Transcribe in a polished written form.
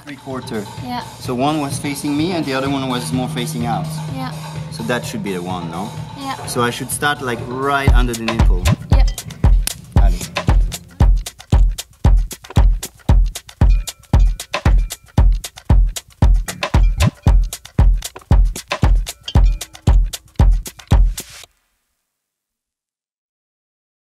3/4. Yeah. So one was facing me and the other one was more facing out. Yeah. So that should be the one, no? Yeah. So I should start like right under the nipple.